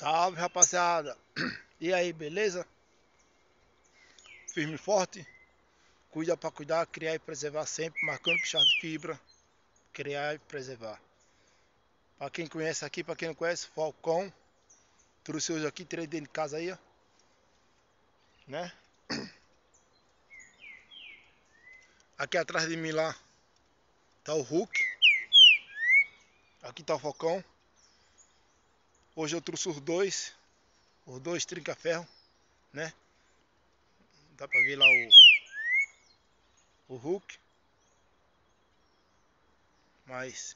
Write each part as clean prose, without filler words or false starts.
Salve, rapaziada. E aí, beleza? Firme e forte. Cuida pra cuidar, criar e preservar sempre, marcando puxar de fibra, criar e preservar. Pra quem conhece aqui, pra quem não conhece, Falcão. Trouxe hoje aqui, tirei dentro de casa aí, ó. Né? Aqui atrás de mim lá tá o Hulk. Aqui tá o Falcão. Hoje eu trouxe os dois trinca-ferro, né? Dá pra ver lá o Hulk. Mas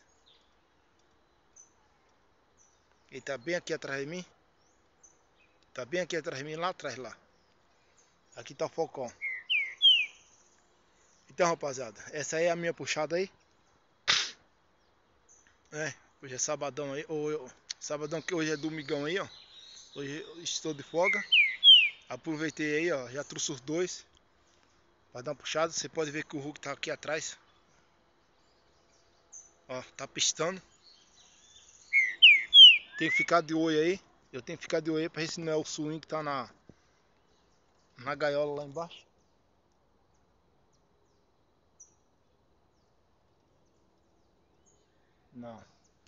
ele tá bem aqui atrás de mim. Tá bem aqui atrás de mim, lá atrás lá. Aqui tá o Falcão. Então, rapaziada, essa aí é a minha puxada aí. Hoje é sabadão aí, sabadão que hoje é domingão aí, ó. Hoje eu estou de folga. Aproveitei aí, ó, já trouxe os dois para dar uma puxada. Você pode ver que o Hulk tá aqui atrás. Ó, tá pistando. Tem que ficar de olho aí. Eu tenho que ficar de olho aí para ver se não é o swing que tá na gaiola lá embaixo. Não.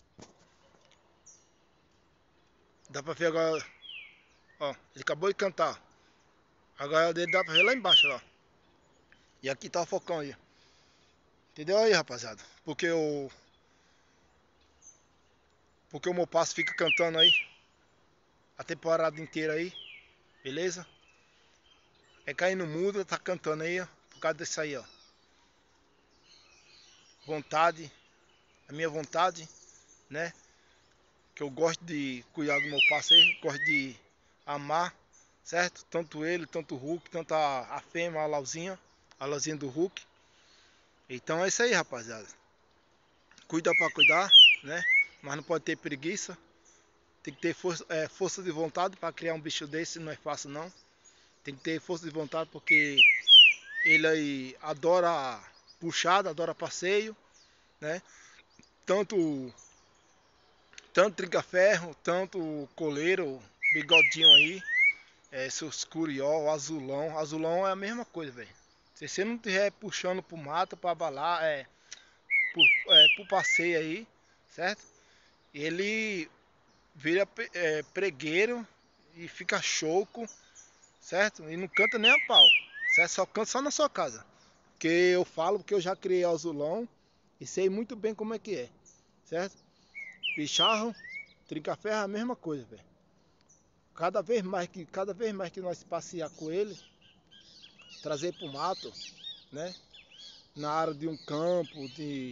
Dá pra ver agora. Ó, ele acabou de cantar. A gaiola dele dá pra ver lá embaixo, ó. E aqui tá o Falcão aí. Entendeu aí, rapaziada? Porque o meu passo fica cantando aí a temporada inteira aí, beleza? É caindo muda, tá cantando aí, ó, por causa disso aí, ó. Vontade, a minha vontade, né? Que eu gosto de cuidar do meu parceiro, gosto de amar, certo? Tanto ele, tanto o Hulk, tanto a fêmea, a Lauzinha do Hulk. Então é isso aí, rapaziada. Cuida pra cuidar, né? Mas não pode ter preguiça. Tem que ter força de vontade para criar um bicho desse, não é fácil não. Tem que ter força de vontade porque ele aí adora puxada, adora passeio, né? Tanto trinca-ferro, tanto coleiro, bigodinho aí, seus curió, azulão. Azulão é a mesma coisa, velho. Se você não estiver puxando pro mato, pra balar, pro passeio aí, certo? Ele vira pregueiro e fica choco, certo? E não canta nem a pau, certo? Só canta só na sua casa. Porque eu falo que eu já criei azulão e sei muito bem como é que é, certo? Picharro, trinca-ferro é a mesma coisa, velho. Cada vez mais que nós passear com ele, trazer pro mato, né? Na área de um campo,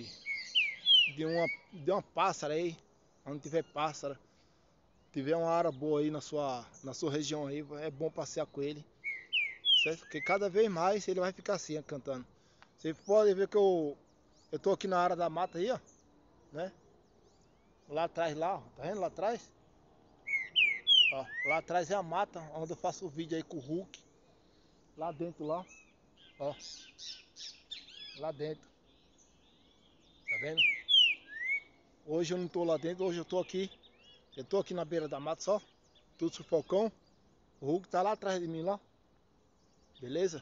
de uma pássara aí, onde tiver pássara, tiver uma área boa aí na sua região aí, é bom passear com ele, certo? Porque cada vez mais ele vai ficar assim, cantando. Você pode ver que eu tô aqui na área da mata aí, ó, né? Lá atrás lá, ó, tá vendo lá atrás? Ó, lá atrás é a mata, onde eu faço o vídeo aí com o Hulk. Lá dentro lá, ó, lá dentro, tá vendo? Hoje eu não tô lá dentro, hoje eu tô aqui. Eu tô aqui na beira da mata só. Tudo sufocão. O Hulk tá lá atrás de mim lá. Beleza?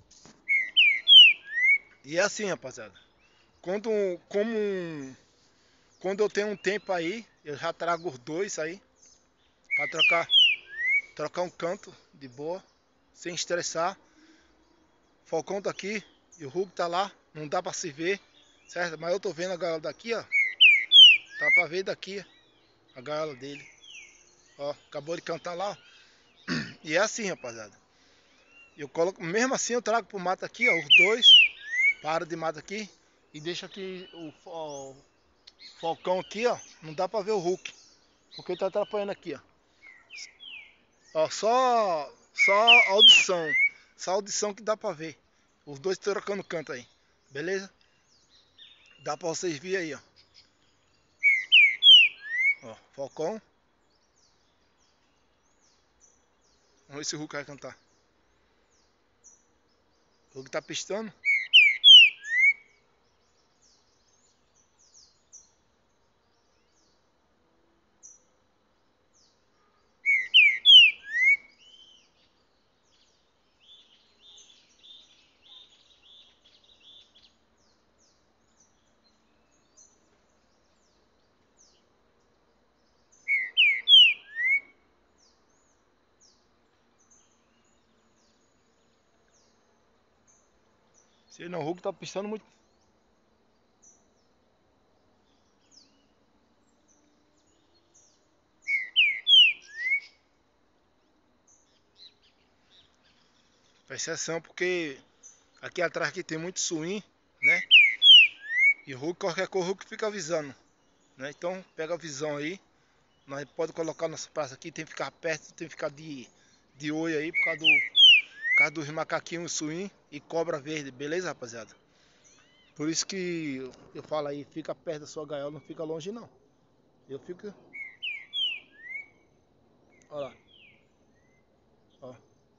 E é assim, rapaziada. Quando, como, quando eu tenho um tempo aí, eu já trago os dois aí. Pra trocar um canto de boa. Sem estressar. Falcão tá aqui e o Hulk tá lá. Não dá pra se ver, certo? Mas eu tô vendo a gaiola daqui, ó. Tá pra ver daqui a gaiola dele. Ó, acabou de cantar lá, ó. E é assim, rapaziada. Eu coloco, mesmo assim eu trago pro mato aqui, ó, os dois. Para de mato aqui e deixa aqui o Falcão aqui, ó. Não dá pra ver o Hulk, porque ele tá atrapalhando aqui, ó. Ó, só audição. Só audição que dá pra ver. Os dois trocando canto aí. Beleza? Dá pra vocês verem aí, ó. Ó, Falcão. Vamos ver se o Hulk vai cantar. O Hulk tá pistando. Se não, o Hulk tá pistando muito. Presta atenção, porque aqui atrás aqui tem muito suim, né? E o Hulk, qualquer coisa, o Hulk fica avisando, né? Então pega a visão aí. Nós pode colocar nossa praça aqui, tem que ficar perto, tem que ficar de olho aí por causa dos macaquinhos suim e cobra verde, beleza, rapaziada? Por isso que eu falo aí, fica perto da sua gaiola, não fica longe não. Eu fico. Olha lá. Ó.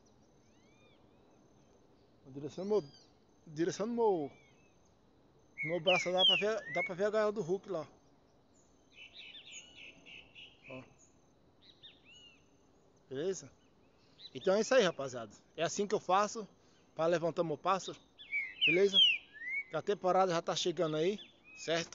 Direção do meu braço dá pra ver a gaiola do Hulk lá. Ó. Beleza? Então é isso aí, rapaziada. É assim que eu faço para levantar meu pássaro. Beleza? A temporada já tá chegando aí, certo?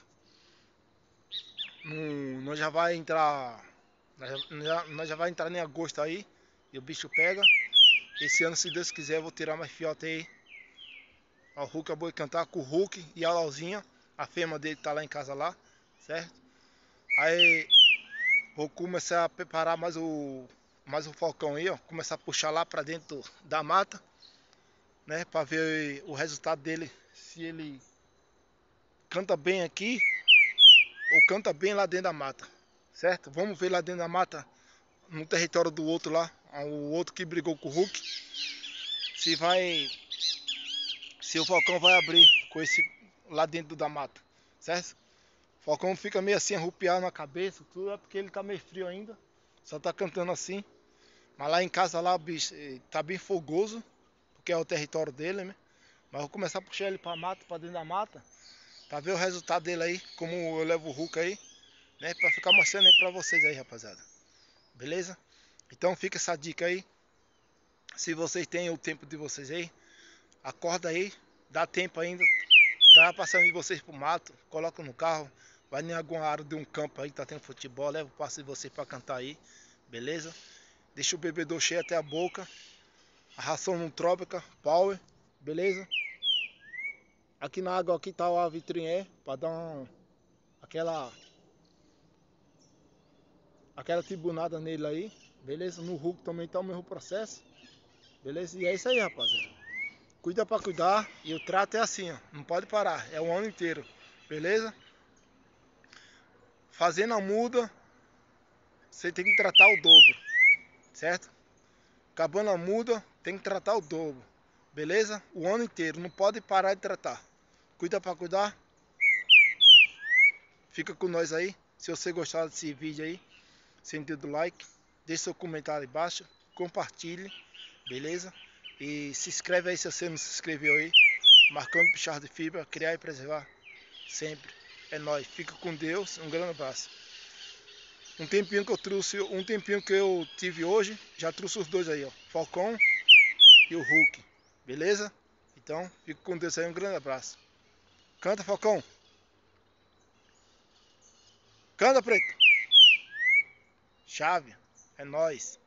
Nós já vai entrar. Nós já vai entrar em agosto aí. E o bicho pega. Esse ano, se Deus quiser, eu vou tirar mais fiote aí. O Hulk, eu vou cantar com o Hulk e a Lauzinha. A fêmea dele tá lá em casa lá, certo? Aí vou começar a preparar mais o falcão aí, ó. Começar a puxar lá pra dentro da mata, né? Pra ver o resultado dele. Se ele canta bem aqui ou canta bem lá dentro da mata, certo? Vamos ver lá dentro da mata, no território do outro lá, o outro que brigou com o Hulk, se vai, se o falcão vai abrir com esse lá dentro da mata, certo? O falcão fica meio assim arrupiado na cabeça, tudo é porque ele tá meio frio ainda, só tá cantando assim. Mas lá em casa lá o bicho tá bem fogoso, porque é o território dele, né? Mas vou começar a puxar ele pra mata, pra dentro da mata, pra ver o resultado dele aí, como eu levo o Hulk aí, né? Pra ficar mostrando aí pra vocês aí, rapaziada. Beleza? Então fica essa dica aí. Se vocês têm o tempo de vocês aí, acorda aí, dá tempo ainda. Tá passando de vocês pro mato, coloca no carro, vai em alguma área de um campo aí que tá tendo futebol, leva o passo de vocês pra cantar aí, beleza? Deixa o bebedouro cheio até a boca. A ração não trópica, power, beleza? Aqui na água aqui tá a vitrine para dar aquela tribunada nele aí, beleza? No Hulk também tá o mesmo processo, beleza? E é isso aí, rapaziada. Cuida pra cuidar e o trato é assim, ó, não pode parar, é o ano inteiro, beleza? Fazendo a muda, você tem que tratar o dobro, certo? Acabando a muda, tem que tratar o dobro, beleza? O ano inteiro, não pode parar de tratar. Cuida pra cuidar. Fica com nós aí. Se você gostar desse vídeo aí, sentido do like, deixe seu comentário aí embaixo, compartilhe, beleza? E se inscreve aí se você não se inscreveu aí. Marcando Pichardo de Fibra, criar e preservar sempre. É nóis. Fica com Deus. Um grande abraço. Um tempinho que eu tive hoje, já trouxe os dois aí, ó. Falcão e o Hulk. Beleza? Então, fica com Deus aí. Um grande abraço. Canta, Falcão. Canta, preto. Chave. É nóis.